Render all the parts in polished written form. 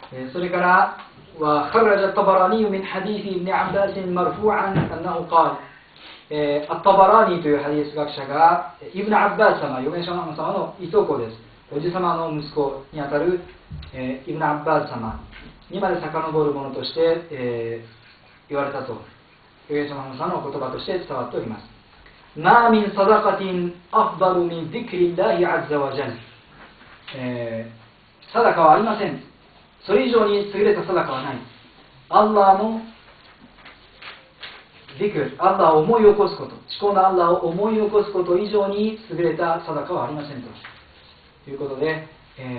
それからوخرج الطبراني من حديث ابن عباس مرفوعا أنه قال アッタバラーニーというハディス学者がイブナ・アッバース様、預言者様のいとこです。おじ様の息子にあたる、イブナ・アッバース様にまで遡るものとして、言われたと、預言者様の言葉として伝わっております。マーミンサダカティンアフダルミンディクリラヒアッザワジャル、サダカはありません。それ以上に優れたサダカはない。アッラーのディクル、アッラーを思い起こすこと、至高のアッラーを思い起こすこと以上に優れたサダカはありませんということで、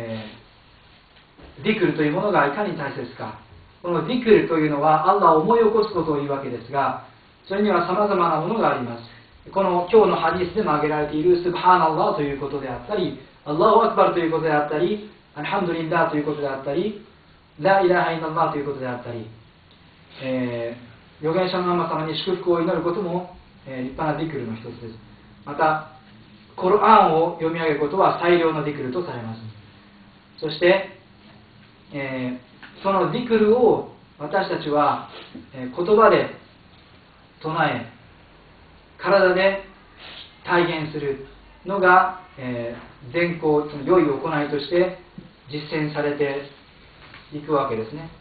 ディクルというものがいかに大切か。このディクルというのはアッラーを思い起こすことを言うわけですが、それには様々なものがあります。この今日のハディスでも挙げられているスブハーナアッラーということであったり、アッラーアクバルということであったり、アルハムドリンダーということであったり、ライラハイナアッラーということであったり、預言者の様に祝福を祈ることも、立派なディクルの一つです。またコルアンを読み上げることは最良のディクルとされます。そして、そのディクルを私たちは、言葉で唱え体で体現するのが、善行、その良い行いとして実践されていくわけですね。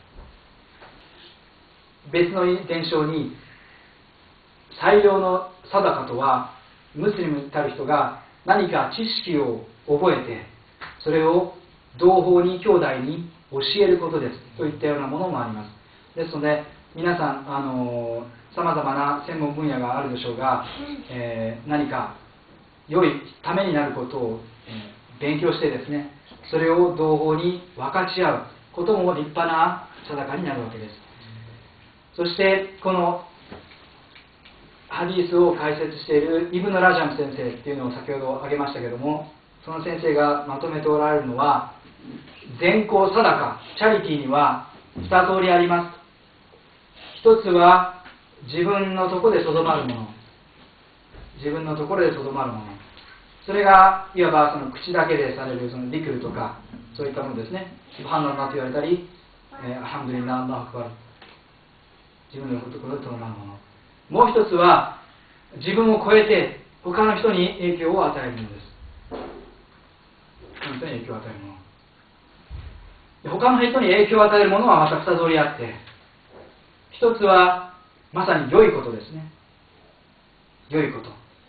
別の伝承に最良のサダカとはムスリムたる人が何か知識を覚えてそれを同胞に兄弟に教えることですといったようなものもあります。ですので皆さんさまざまな専門分野があるでしょうが、何か良いためになることを、勉強してですね、それを同胞に分かち合うことも立派なサダカになるわけです。そしてこのハディスを解説しているイブヌ・ラジャム先生っていうのを先ほど挙げましたけども、その先生がまとめておられるのは、善行サダカ、チャリティーには2通りあります。一つは自分のところでとどまるもの、自分のところでとどまるもの、それがいわばその口だけでされるそのリクルとかそういったものですね。スブハンナルラと言われたり、アルハムドリラ、アッラーアクバル、自分のところでとどまるもの。もう一つは自分を超えて他の人に影響を与えるものです。他の人に影響を与えるもので、他の人に影響を与えるものはまた2通りあって、一つはまさに良いことですね。良いこと、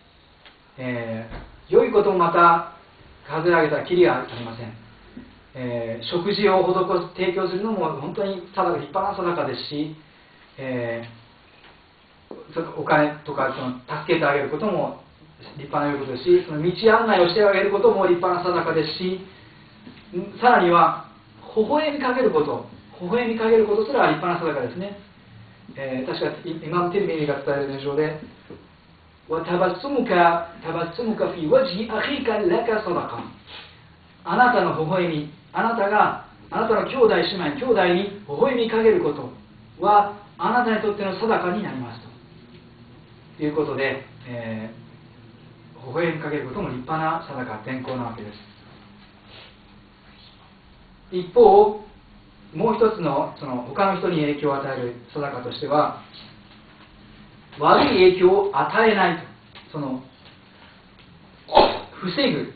良いこともまた数え上げたらきりがありません。食事を施す提供するのも本当に立派な定かですし、お金とかその助けてあげることも立派な良いことですし、その道案内をしてあげることも立派な定かですし、さらには微笑みかけること、微笑みかけることすら立派な定かですね。確かイマム・ティルミニが伝える伝承で、وَتَبَسُّمُكَ فِي وَجْهِ أَخِيكَ لَكَ صَدَقَةٌ、あなたの微笑み、あなたの兄弟姉妹、兄弟に微笑みかけることはあなたにとっての定かになりますということで、微笑みかけることも立派な定か、善行なわけです。一方、もう一つのその他の人に影響を与える定かとしては、悪い影響を与えないと、その防ぐ、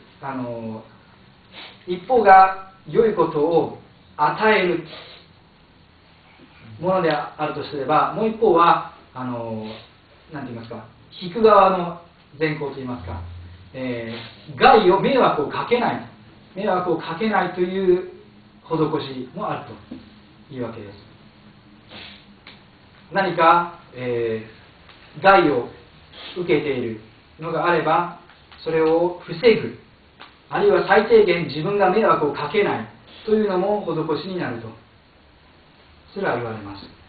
一方が良いことを与えるものであるとすれば、もう一方は何て言いますか、引く側の善行と言いますか、害を迷惑をかけないという施しもあるというわけです。何か、害を受けているのがあればそれを防ぐ、あるいは最低限自分が迷惑をかけないというのも施しになるとすら言われます。